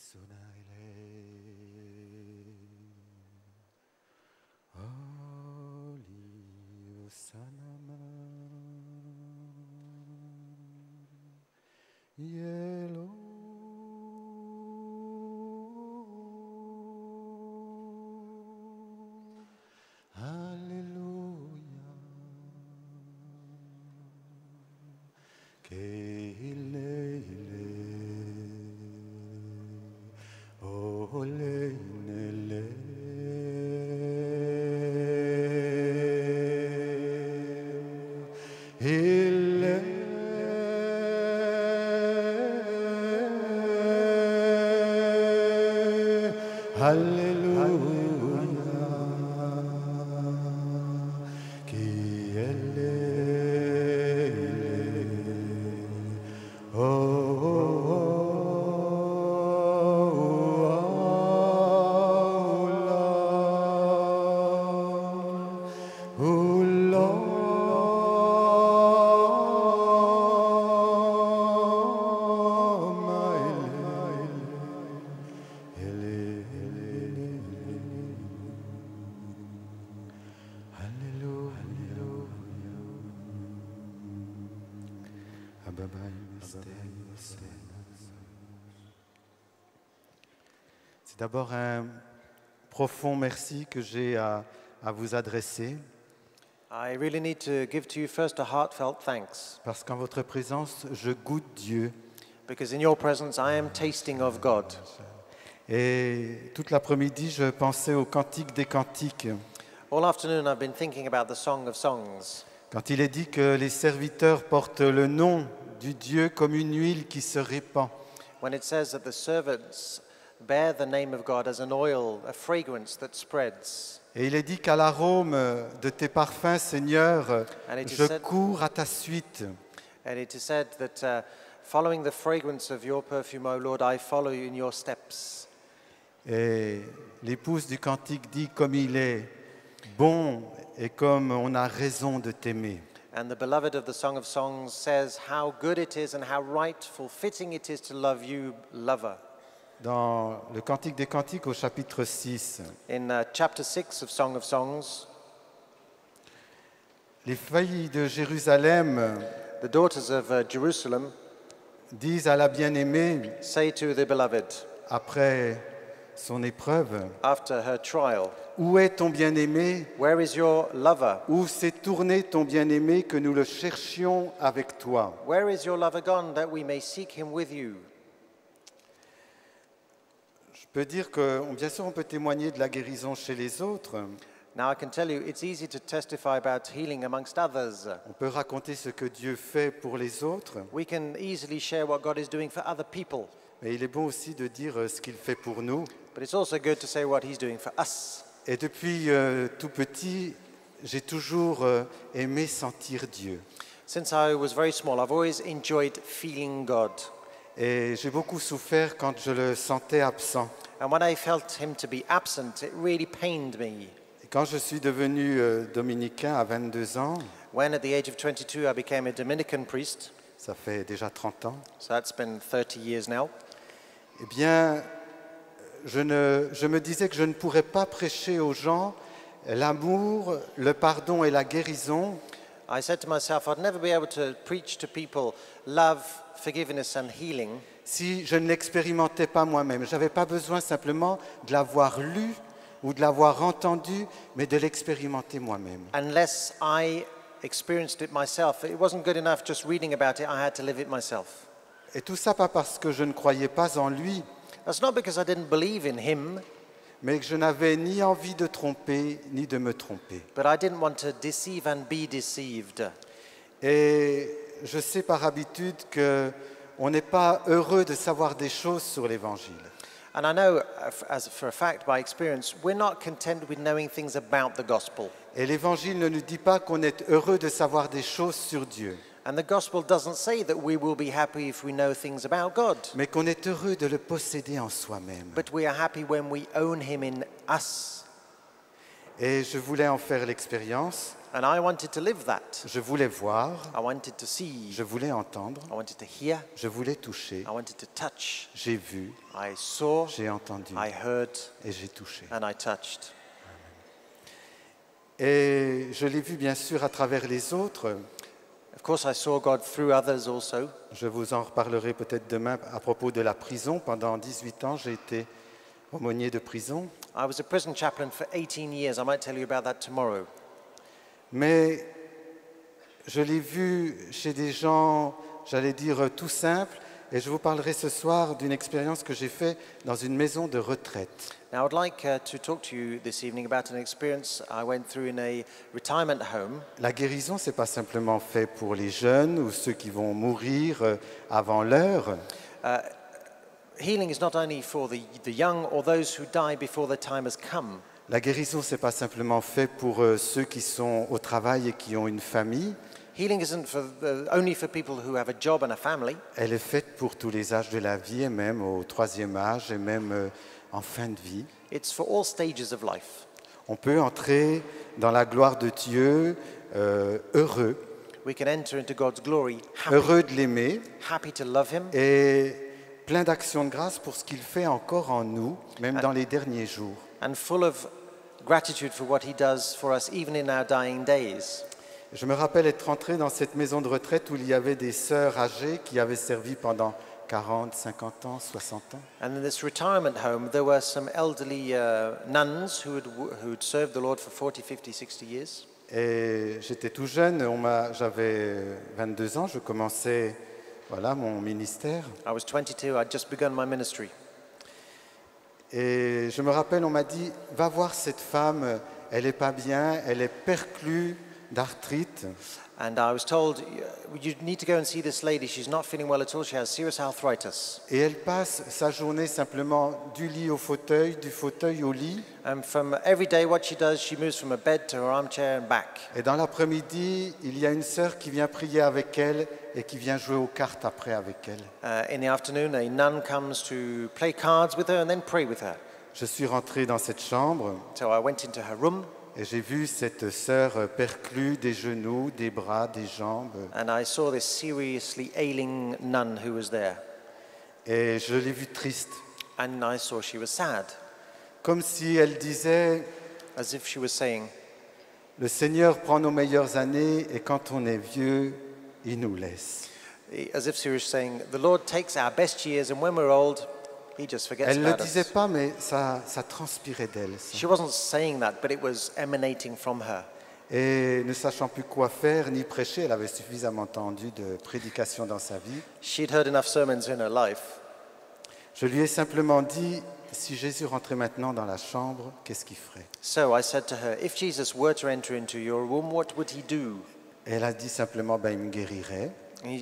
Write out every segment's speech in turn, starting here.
C'est d'abord un profond merci que j'ai à vous adresser. I really need to give to you first a heartfelt thanks, Parce qu'en votre présence, je goûte Dieu. because in your presence I am tasting of God. Et toute l'après-midi, je pensais au Cantique des Cantiques. All afternoon I've been thinking about the Song of Songs, Quand il est dit que les serviteurs portent le nom du Dieu comme une huile qui se répand. when it says that the servants bear the name of God as an oil, a fragrance that spreads. Et il est dit qu'à l'arôme de tes parfums, Seigneur, And it is je said- cours à ta suite. And it is said that following the fragrance of your perfume, O Lord, I follow you in your steps. Et l'épouse du cantique dit comme il est bon et comme on a raison de t'aimer. And the beloved of the Song of Songs says how good it is and how rightful, fitting it is to love you, lover. Dans le Cantique des Cantiques au chapitre 6, In chapter 6 of Song of Songs, les filles de Jérusalem the daughters of Jerusalem disent à la bien-aimée, say to the beloved, après son épreuve, after her trial, où est ton bien-aimé? where is your lover? Où s'est tourné ton bien-aimé que nous le cherchions avec toi? Where is your lover gone that we may seek him with you? Je peux dire que, bien sûr, on peut témoigner de la guérison chez les autres. Now I can tell you, it's easy to testify about healing amongst others. On peut raconter ce que Dieu fait pour les autres. We can easily share what God is doing for other people. Mais il est bon aussi de dire ce qu'il fait pour nous. But it's also good to say what he's doing for us. Et depuis tout petit, j'ai toujours aimé sentir Dieu. Since I was very small, I've always enjoyed feeling God. Et j'ai beaucoup souffert quand je le sentais absent. And when I felt him to be absent, it really pained me. Et quand je suis devenu dominicain à 22 ans, When at the age of 22 I became a Dominican priest, ça fait déjà 30 ans, so that's been 30 years now, eh bien, je me disais que je ne pourrais pas prêcher aux gens l'amour, le pardon et la guérison I said to myself I'd never be able to preach to people love, forgiveness and healing si je ne l'expérimentais pas moi-même. Je n'avais pas besoin simplement de l'avoir lu ou de l'avoir entendu, mais de l'expérimenter moi-même. unless I experienced it myself. It wasn't good enough just reading about it, I had to live it myself. Et tout ça pas parce que je ne croyais pas en lui, That's not because I didn't believe in him, mais que je n'avais ni envie de tromper, ni de me tromper. but I didn't want to deceive and be deceived. Et je sais par habitude qu'on n'est pas heureux de savoir des choses sur l'Évangile. And I know, for a fact, by experience, we're not content with knowing things about the gospel. Et l'Évangile ne nous dit pas qu'on est heureux de savoir des choses sur Dieu, And the gospel doesn't say that we will be happy if we know things about God, mais qu'on est heureux de le posséder en soi-même. but we are happy when we own him in us. Et je voulais en faire l'expérience, And I wanted to live that. je voulais voir, I wanted to see. je voulais entendre, I wanted to hear. je voulais toucher, I wanted to touch. j'ai vu, I saw. j'ai entendu I heard. et j'ai touché. And I touched. Et je l'ai vu bien sûr à travers les autres. Of course, I saw God through others also. Je vous en reparlerai peut-être demain à propos de la prison. Pendant 18 ans, j'ai été aumônier de prison. I was a prison chaplain for 18 years. I might tell you about that tomorrow. Mais je l'ai vu chez des gens, j'allais dire, tout simples. Et je vous parlerai ce soir d'une expérience que j'ai faite dans une maison de retraite. Now, I'd like to talk to you this evening about an experience I went through in a retirement home. La guérison, ce n'est pas simplement fait pour les jeunes ou ceux qui vont mourir avant l'heure. Healing is not only for the young or those who die before their time has come. La guérison, ce n'est pas simplement fait pour ceux qui sont au travail et qui ont une famille. Healing isn't only for people who have a job and a family. Elle est faite pour tous les âges de la vie et même au troisième âge et même en fin de vie. It's for all stages of life. On peut entrer dans la gloire de Dieu heureux, We can enter into God's glory heureux de l'aimer happy to love Him, et plein d'actions de grâce pour ce qu'il fait encore en nous, même dans les derniers jours. and full of gratitude for what He does for us even in our dying days. Je me rappelle être entré dans cette maison de retraite où il y avait des sœurs âgées qui avaient servi pendant 40, 50 ans, 60 ans. And in this retirement home, there were some elderly nuns who'd served the Lord for 40, 50, 60 years. Et j'étais tout jeune, j'avais 22 ans, je commençais mon ministère. I was 22, I'd just begun my ministry. Et je me rappelle, on m'a dit, va voir cette femme, elle n'est pas bien, elle est perclue d'arthrite. And I was told, you need to go and see this lady. She's not feeling well at all. She has serious arthritis. Et elle passe sa journée simplement du lit au fauteuil, du fauteuil au lit. And from every day, what she does, she moves from a bed to her armchair and back. Et dans l'après-midi, il y a une sœur qui vient prier avec elle et qui vient jouer aux cartes après avec elle. In the afternoon, a nun comes to play cards with her and then pray with her. Je suis rentré dans cette chambre So I went into her room et j'ai vu cette sœur perclue des genoux, des bras, des jambes. and I saw this seriously ailing nun who was there. Et je l'ai vue triste, And I saw she was sad, comme si elle disait, as if she was saying, le Seigneur prend nos meilleures années et quand on est vieux, il nous laisse. as if she was saying, the Lord takes our best years and when we're old, He just forgets Elle ne le about disait us. pas, mais ça transpirait d'elle. ça. She wasn't saying that, but it was emanating from her. Et ne sachant plus quoi faire ni prêcher, elle avait suffisamment entendu de prédication dans sa vie. She'd heard enough sermons in her life. Je lui ai simplement dit, si Jésus rentrait maintenant dans la chambre, qu'est-ce qu'il ferait? So I said to her, if Jesus were to enter into your room, what would He do? Et elle a dit simplement, il me guérirait.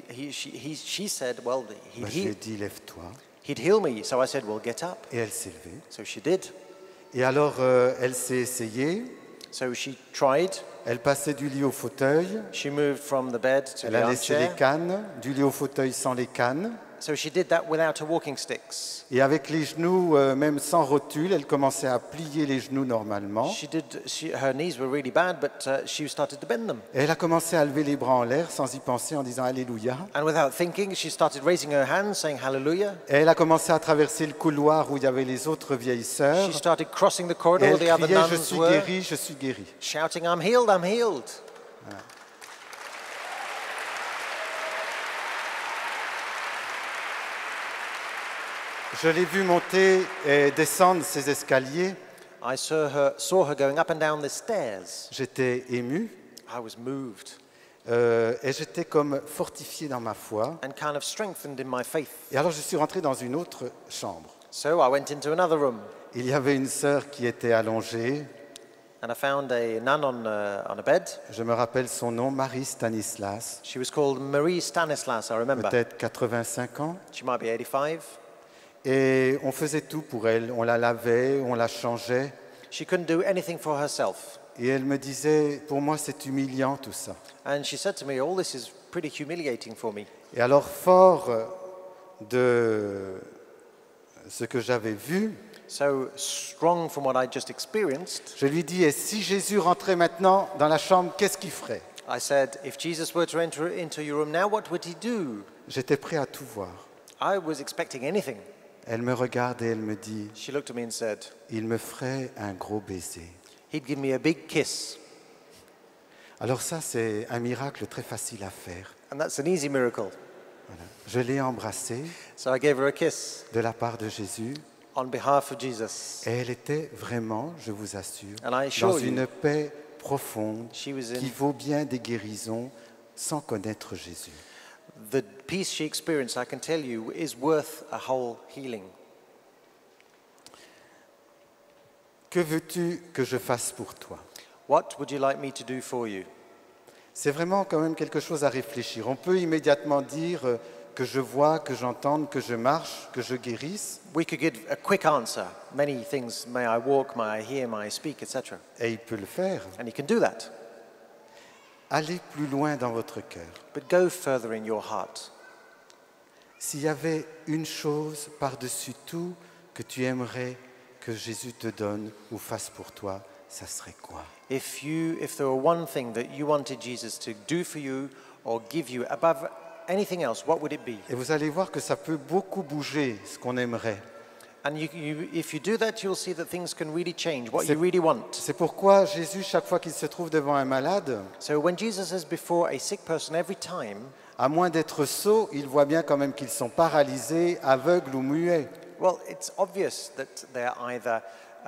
She said, well, Je lui ai dit, lève-toi. he'd heal me. So I said, well, get up. Et elle s'est levée. So she did. Et alors, elle s'est essayée. So she tried. Elle passait du lit au fauteuil. She moved from the bed to Elle the a laissé les armchair. cannes, du lit au fauteuil sans les cannes. So she did that without her walking sticks. Et avec les genoux, même sans rotule, elle commençait à plier les genoux normalement. Her knees were really bad, but she started to bend them. Et elle a commencé à lever les bras en l'air sans y penser en disant Alléluia. And without thinking, she started raising her hands, saying hallelujah. Et elle a commencé à traverser le couloir où il y avait les autres vieilles sœurs. She started crossing the Et corridor elle where the other criait, je nuns suis were, guérie, je suis guérie. shouting, I'm healed, I'm healed. Je l'ai vue monter et descendre ces escaliers. I saw her going up and down the stairs. J'étais ému I was moved et j'étais comme fortifié dans ma foi. and kind of strengthened in my faith. Et alors je suis rentré dans une autre chambre. So I went into another room Il y avait une sœur qui était allongée. and I found a nun on a bed. Je me rappelle son nom, Marie Stanislas, She was called Marie Stanislas, I remember. peut-être 85 ans. She might be 85. Et on faisait tout pour elle. On la lavait, on la changeait. She couldn't do anything for herself. Et elle me disait, pour moi c'est humiliant tout ça. And she said to me, all this is pretty humiliating for me. Et alors fort de ce que j'avais vu, so strong from what I just experienced, Je lui dis, et si Jésus rentrait maintenant dans la chambre, qu'est-ce qu'il ferait? I said, if Jesus were to enter into your room now, what would he do? J'étais prêt à tout voir. I was expecting anything. Elle me regarde et elle me dit, She looked at me and said, il me ferait un gros baiser. he'd give me a big kiss. Alors ça, c'est un miracle très facile à faire. And that's an easy miracle. Voilà. Je l'ai embrassée So I gave her a kiss de la part de Jésus on behalf of Jesus. et elle était vraiment, je vous assure, And I assure dans you, une paix profonde she was qui in vaut bien des guérisons sans connaître Jésus. the peace she experienced, I can tell you, is worth a whole healing. Que veux-tu que je fasse pour toi? What would you like me to do for you? C'est vraiment quand même quelque chose à réfléchir. On peut immédiatement dire que je vois, que j'entende, que je marche, que je guérisse, We could give a quick answer. Many things, may I walk, may I hear, may I speak, etc. et il peut le faire. And he can do that. Allez plus loin dans votre cœur. But go further in your heart. S'il y avait une chose par-dessus tout que tu aimerais que Jésus te donne ou fasse pour toi, ça serait quoi? If there were one thing that you wanted Jesus to do for you or give you above anything else, what would it be? Et vous allez voir que ça peut beaucoup bouger ce qu'on aimerait. And if you do that, you'll see that things can really change, what C'est- you really want. C'est pourquoi Jésus, chaque fois qu'il se trouve devant un malade, So when Jesus is before a sick person, every time, à moins d'être sot, il voit bien quand même qu'ils sont paralysés, aveugles ou muets. well, it's obvious that they're either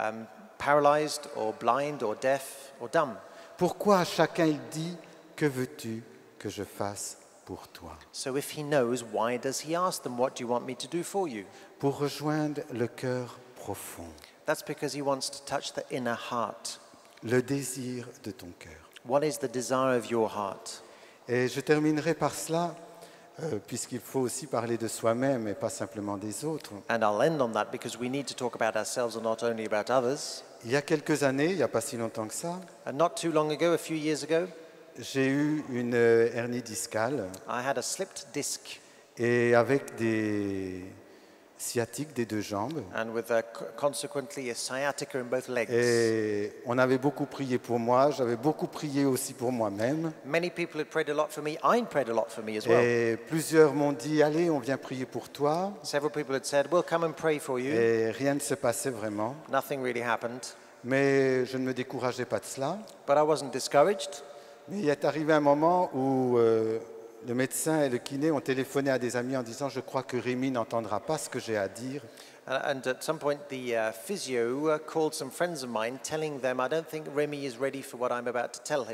paralyzed or blind or deaf or dumb. Pourquoi à chacun il dit, que veux-tu que je fasse pour toi? So if he knows, why does he ask them, what do you want me to do for you? Pour rejoindre le cœur profond, That's because he wants to touch the inner heart. le désir de ton cœur. What is the desire of your heart? Et je terminerai par cela, puisqu'il faut aussi parler de soi-même et pas simplement des autres. And I'll end on that because we need to talk about ourselves and not only about others. Il y a quelques années, il n'y a pas si longtemps que ça, And not too long ago, a few years ago, j'ai eu une hernie discale I had a slipped disc et avec des sciatiques des deux jambes. and with consequently a sciatica in both legs. Et on avait beaucoup prié pour moi, j'avais beaucoup prié aussi pour moi-même. Many people had prayed a lot for me. I prayed a lot for me as well. Et plusieurs m'ont dit, allez, on vient prier pour toi. Several people had said, we'll come and pray for you. Et rien ne se passait vraiment. Nothing really happened. Mais je ne me décourageais pas de cela. But I wasn't discouraged. Mais il est arrivé un moment où le médecin et le kiné ont téléphoné à des amis en disant, je crois que Rémi n'entendra pas ce que j'ai à dire. And at some point, the physio called some friends of mine, telling them, I don't think Remy is ready for what I'm about to tell him.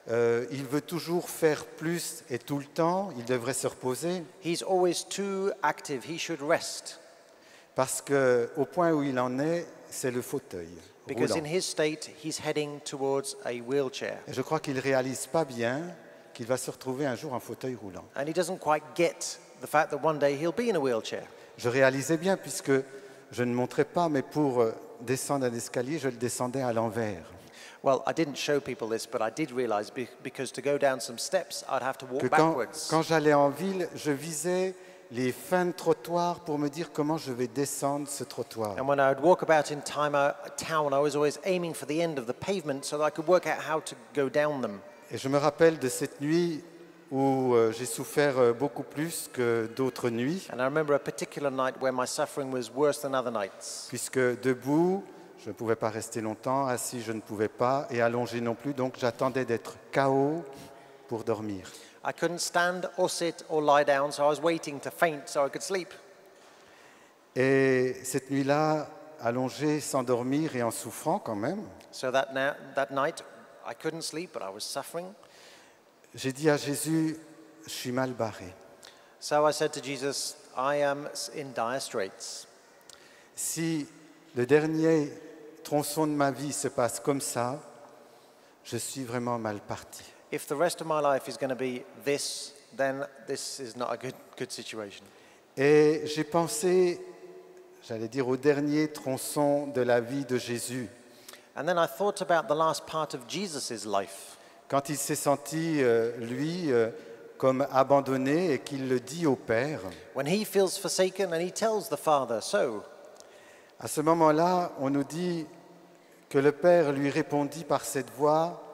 Il veut toujours faire plus et tout le temps, il devrait se reposer. He's always too active. He should rest. Parce qu'au point où il en est, c'est le fauteuil Because roulant. in his state, he's heading towards a wheelchair. Et je crois qu'il ne réalise pas bien qu'il va se retrouver un jour en fauteuil roulant. And he doesn't quite get the fact that one day he'll be in a wheelchair. Je réalisais bien puisque je ne montrais pas, mais pour descendre un escalier, je le descendais à l'envers. Well, I didn't show people this, but I did realize because to go down some steps, I'd have to Que walk quand, backwards. quand j'allais en ville, je visais les fins de trottoir pour me dire comment je vais descendre ce trottoir. And when I would walk about in town, I was always aiming for the end of the pavement so that I could work out how to go down them. Et je me rappelle de cette nuit où j'ai souffert beaucoup plus que d'autres nuits, And I remember a particular night where my suffering was worse than other nights. puisque debout, je ne pouvais pas rester longtemps, assis, je ne pouvais pas, et allongé non plus, donc j'attendais d'être KO pour dormir. I couldn't stand or sit or lie down, so I was waiting to faint so I could sleep. Et cette nuit-là, allongé sans dormir et en souffrant quand même, So that night, I couldn't sleep, but I was suffering. j'ai dit à Jésus, je suis mal barré. So I said to Jesus, I am in dire straits. Si le dernier tronçon de ma vie se passe comme ça, je suis vraiment mal parti. If the rest of my life is going to be this, then this is not a good situation. Et j'ai pensé, j'allais dire, au dernier tronçon de la vie de Jésus. And then I thought about the last part of Jesus' life. Quand il s'est senti, lui, comme abandonné et qu'il le dit au Père, When he feels forsaken and he tells the Father so. À ce moment-là, on nous dit que le Père lui répondit par cette voix,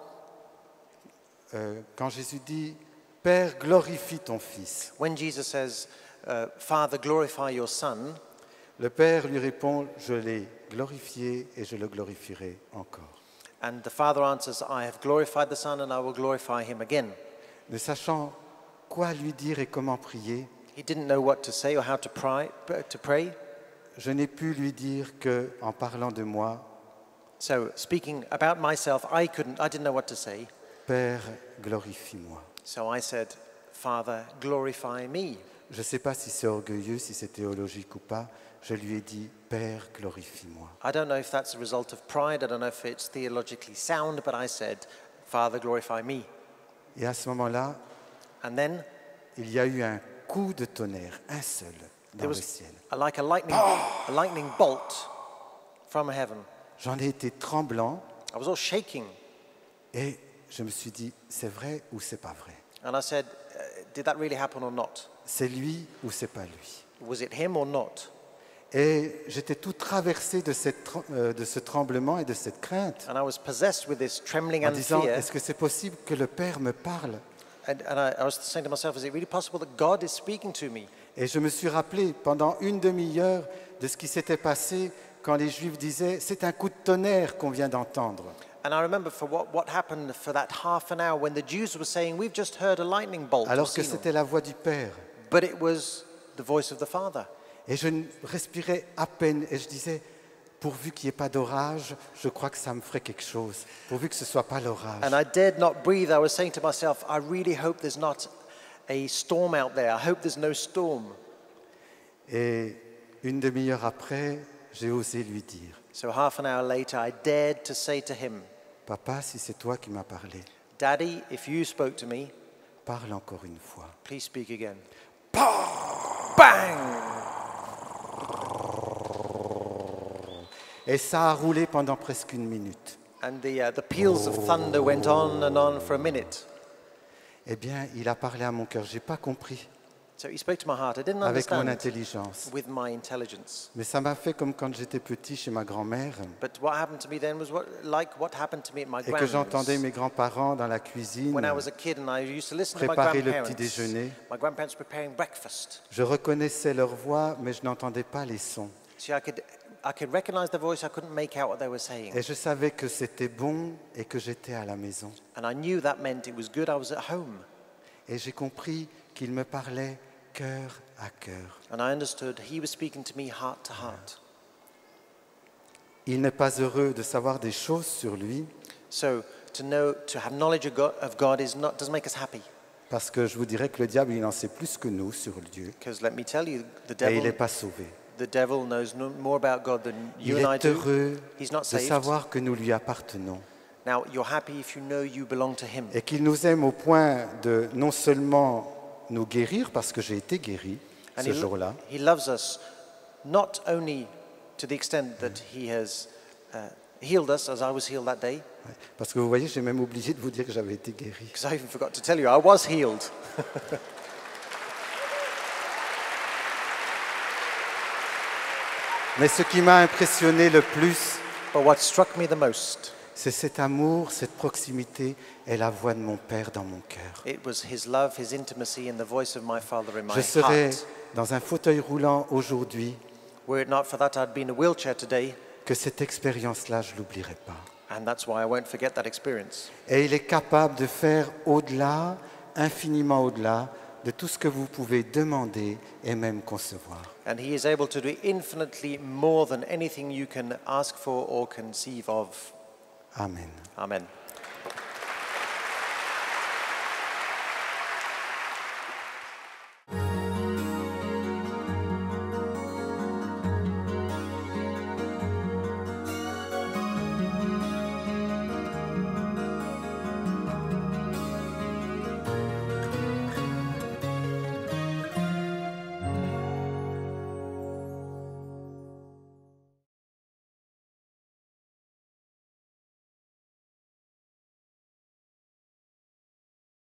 quand Jésus dit « Père, glorifie ton Fils When Jesus says, Father, glorify your Son, », le Père lui répond « Je l'ai glorifié et je le glorifierai encore and the Father answers, I have glorified the Son and I will glorify him again. ». Ne sachant quoi lui dire et comment prier, He didn't know what to say or how to pray. je n'ai pu lui dire qu'en parlant de moi, So speaking about myself, I didn't know what to say. Père, glorifie-moi. So I said, Father, glorify me. Je ne sais pas si c'est orgueilleux, si c'est théologique ou pas. Je lui ai dit, Père, glorifie-moi. I don't know if that's a result of pride. I don't know if it's theologically sound, but I said, Father, glorify me. Et à ce moment-là, And then il y a eu un coup de tonnerre, un seul, dans there le was ciel. like a lightning bolt from heaven. J'en ai été tremblant I was all shaking. et je me suis dit, c'est vrai ou c'est pas vrai? And I said, did that really happen or not? C'est lui ou c'est pas lui? Was it him or not? Et j'étais tout traversé de ce tremblement et de cette crainte, And I was possessed with this trembling en and disant, fear. est-ce que c'est possible que le Père me parle? And I was saying to myself, is it really possible that God is speaking to me? Et je me suis rappelé pendant une demi-heure de ce qui s'était passé quand les Juifs disaient, c'est un coup de tonnerre qu'on vient d'entendre. And I remember for what happened for that half an hour when the Jews were saying, we've just heard a lightning bolt. or Alors que seen c'était la voix du Père. But it was the voice of the Father. Et je respirais à peine et je disais, pourvu qu'il n'y ait pas d'orage, je crois que ça me ferait quelque chose. Pourvu que ce ne soit pas l'orage. And I dared not breathe. I was saying to myself, I really hope there's not a storm out there. I hope there's no storm. Et une demi-heure après, j'ai osé lui dire, So half an hour later, I dared to say to him, Papa, si c'est toi qui m'as parlé, Daddy, if you spoke to me, parle encore une fois. please speak again. Bang! Et ça a roulé pendant presque une minute. And the peals of thunder went on and on for a minute. Eh bien, il a parlé à mon cœur. Je n'ai pas compris So he spoke to my heart. I didn't avec mon understand intelligence. with my intelligence. Mais ça m'a fait comme quand j'étais petit chez ma grand-mère But what happened to me then was like what happened to me at my et que j'entendais grandma's. mes grands-parents dans la cuisine When I was a kid and I used to listen to my préparer le grandparents. petit déjeuner. My grandparents preparing breakfast. Je reconnaissais leur voix, mais je n'entendais pas les sons. See, I could recognize their voice. I couldn't make out what they were saying. Et je savais que c'était bon et que j'étais à la maison. And I knew that meant it was good. I was at home. Et j'ai compris qu'il me parlait cœur à cœur. And I understood he was speaking to me heart to heart. Il n'est pas heureux de savoir des choses sur lui, So to have knowledge of God doesn't make us happy. parce que je vous dirais que le diable, il en sait plus que nous sur Dieu. Because let me tell you, Et il n'est pas sauvé. the devil knows more about God than you Il and I est do. heureux He's not de saved. savoir que nous lui appartenons Now, you're happy if you know you belong to him. et qu'il nous aime au point de non seulement nous guérir, parce que j'ai été guéri And ce jour-là, he loves us not only to the extent that he has healed us, as I was healed that day, parce que vous voyez, j'ai même oublié de vous dire que j'avais été guéri. because I even forgot to tell you, I was healed. Mais ce qui m'a impressionné le plus, But what struck me the most, c'est cet amour, cette proximité et la voix de mon Père dans mon cœur. it was his love, his intimacy, and the voice of my Father in my Je serais heart. dans un fauteuil roulant aujourd'hui, Were it not for that, I'd be in a wheelchair today, que cette expérience-là, je ne l'oublierai pas. and that's why I won't forget that experience. Et il est capable de faire au-delà, infiniment au-delà, de tout ce que vous pouvez demander et même concevoir. And he is able to do infinitely more than anything you can ask for or conceive of. Amen. Amen.